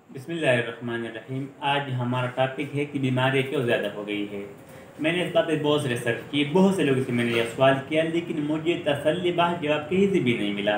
بسم اللہ الرحمن الرحیم۔ آج ہمارا ٹاپک ہے کہ بیماریاں کیوں زیادہ ہو گئی ہے۔ میں نے اس بات پہ بہت سے ریسرچ کی، بہت سے لوگوں سے میں نے یہ سوال کیا، لیکن مجھے تسلی بخش جواب کہیں سے بھی نہیں ملا۔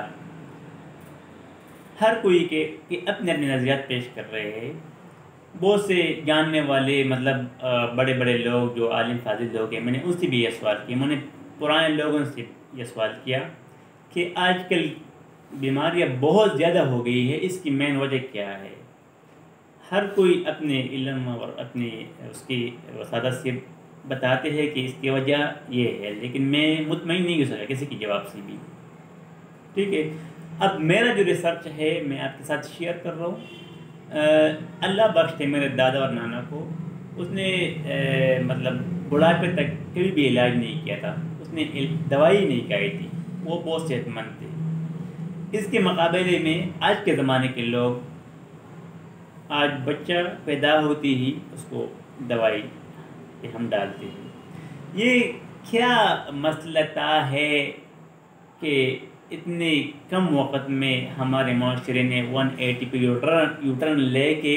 ہر کوئی کہ اپنے اپنے نظریات پیش کر رہے ہیں۔ بہت سے جاننے والے بڑے بڑے لوگ جو عالم فاضل لوگ ہیں، میں نے ان سے بھی یہ سوال کیا، میں نے پرانے لوگوں سے یہ سوال کیا کہ آج کل بیماریاں بہت زیادہ ہو گئی ہے، اس کی مین وجہ کیا ہے۔ ہر کوئی اپنے علم اور اپنی اس کی وسادت سے بتاتے ہیں کہ اس کی وجہ یہ ہے، لیکن میں مطمئن نہیں ہو سکا کسی کے جواب سے بھی۔ ٹھیک ہے، اب میرا جو ریسرچ ہے میں آپ کے ساتھ شیئر کر رہا ہوں۔ اللہ بخشتے میرے دادا اور نانا کو، اس نے بڑھاپے تک کبھی بھی علاج نہیں کیا تھا، اس نے دوائی نہیں کھائی تھی، وہ بہت صحت مند تھے۔ اس کے مقابلے میں آج کے زمانے کے لوگ، آج بچہ پیدا ہوتی ہی اس کو دوائی پہ ہم ڈالتے ہیں۔ یہ کیا مسئلہ ہے کہ اتنے کم وقت میں ہمارے معاشرے نے 180 پہ یوٹرن لے کے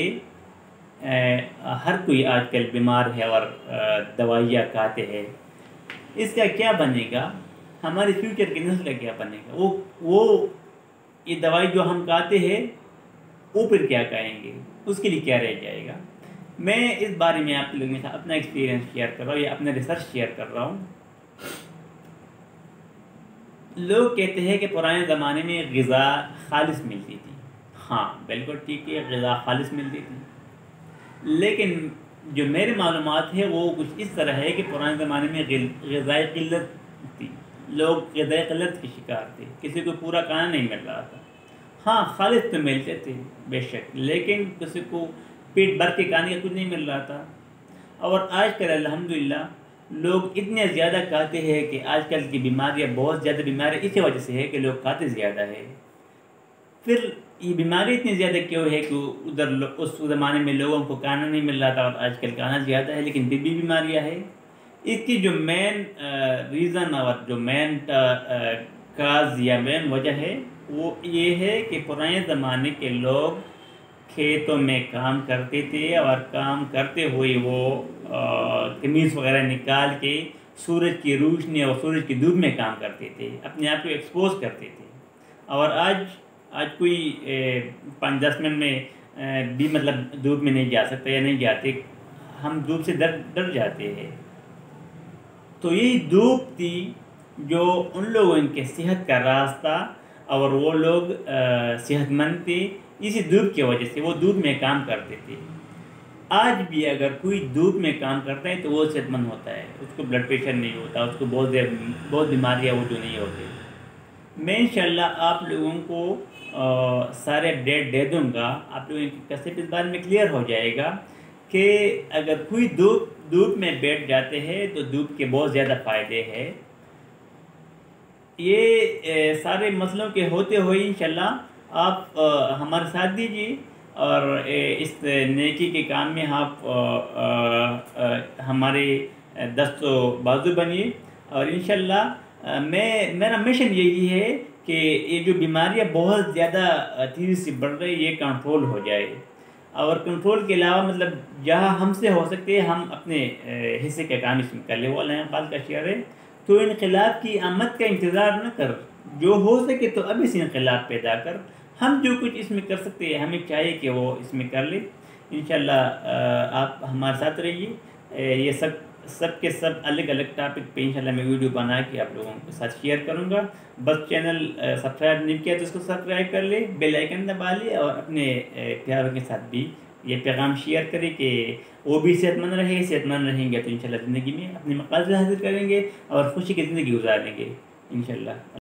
ہر کوئی آج کل بیمار ہے اور دوائیاں کھاتے ہیں۔ اس کا کیا بنے گا؟ ہمارے فیوچر کی نسل کا کیا بنے گا؟ وہ یہ دوائی جو ہم کھاتے ہیں وہ پھر کیا کہیں گے؟ اس کے لیے کیا رہ جائے گا؟ میں اس بارے میں آپ لوگوں کے ساتھ اپنا ایکسپیرینس شیئر کر رہا ہوں یا اپنا ریسرچ شیئر کر رہا ہوں۔ لوگ کہتے ہیں کہ پرانے زمانے میں غذا خالص ملتی تھی۔ ہاں بالکل ٹھیک ہے، غذا خالص ملتی تھی، لیکن جو میرے معلومات ہے وہ کچھ اس طرح ہے کہ پرانے زمانے میں غذائی قلت تھی، لوگ غذائی قلت کے شکار تھے، کسی کو پورا کھانا نہیں مل رہا تھا۔ ہاں خالص تو ملتے تھے بے شک، لیکن کسی کو پیٹ بھر کے کھانے کا کچھ نہیں مل رہا تھا۔ اور آج کل الحمدللہ لوگ اتنے زیادہ کھاتے ہیں کہ آج کل کی بیماریاں بہت زیادہ بیماریاں اسی وجہ سے ہے کہ لوگ کھاتے زیادہ ہے۔ پھر یہ بیماری اتنی زیادہ کیوں ہے کہ اس زمانے میں لوگوں کو کھانا نہیں مل رہا تھا اور آج کل کھانا زیادہ ہے، لیکن بھی بیماریاں ہے۔ اس کی جو مین ریزن اور جو مین کاز یا مین وجہ ہے وہ یہ ہے کہ پرانے زمانے کے لوگ کھیتوں میں کام کرتے تھے، اور کام کرتے ہوئے وہ قمیص وغیرہ نکال کے سورج کی روشنی اور سورج کی دھوپ میں کام کرتے تھے، اپنے آپ کو ایکسپوز کرتے تھے۔ اور آج کوئی 5-10 منٹ میں بھی دھوپ میں نہیں جا سکتا یا نہیں جاتے، ہم دھوپ سے ڈر جاتے ہیں۔ تو یہی دھوپ تھی جو ان لوگوں کے صحت کا راستہ، اور وہ لوگ صحت مند تھے اسی دھوپ کی وجہ سے، وہ دھوپ میں کام کرتے تھے۔ آج بھی اگر کوئی دھوپ میں کام کرتا ہے تو وہ صحت مند ہوتا ہے، اس کو بلڈ پریشر نہیں ہوتا، اس کو بہت بیماریاں وہ جو نہیں ہوتی۔ میں انشاءاللہ آپ لوگوں کو سارے اپڈیٹ دے دوں گا، آپ لوگوں کی کنسیپٹ اس بارے میں کلیئر ہو جائے گا کہ اگر کوئی دھوپ میں بیٹھ جاتے ہیں تو دھوپ کے بہت زیادہ فائدے ہیں۔ یہ سارے مسئلوں کے ہوتے ہوئے انشاءاللہ آپ ہمارے ساتھ دیجیے، اور اس نیکی کے کام میں آپ ہمارے دست و بازو بنیے۔ اور انشاءاللہ میرا مشن یہی ہے کہ یہ جو بیماریاں بہت زیادہ تیزی سے بڑھ رہی یہ کنٹرول ہو جائے، اور کنٹرول کے علاوہ جہاں ہم سے ہو سکتے ہیں ہم اپنے حصے کا کام اس میں کر لیں۔ وہ اللہ پاک کا شعر ہے، تو انقلاب کی آمد کا انتظار نہ کر، جو ہو سکے تو اب اس انقلاب پیدا کر۔ ہم جو کچھ اس میں کر سکتے ہیں ہمیں چاہیے کہ وہ اس میں کر لیں۔ انشاءاللہ آپ ہمارے ساتھ رہیے۔ یہ سب کے سب الگ الگ ٹاپک پہ انشاءاللہ میں ویڈیو بنا کے آپ لوگوں کے ساتھ شیئر کروں گا۔ بس چینل سبسکرائب نہیں کیا تو اس کو سبسکرائب کر لیں، بیل آئیکن دبا لیں، اور اپنے پیاروں کے ساتھ بھی یہ پیغام شیئر کریں کہ وہ بھی صحت مند رہیں گے تو انشاءاللہ زندگی میں اپنے مقاصد حاصل کریں گے اور خوشی کی زندگی گزاریں گے انشاءاللہ۔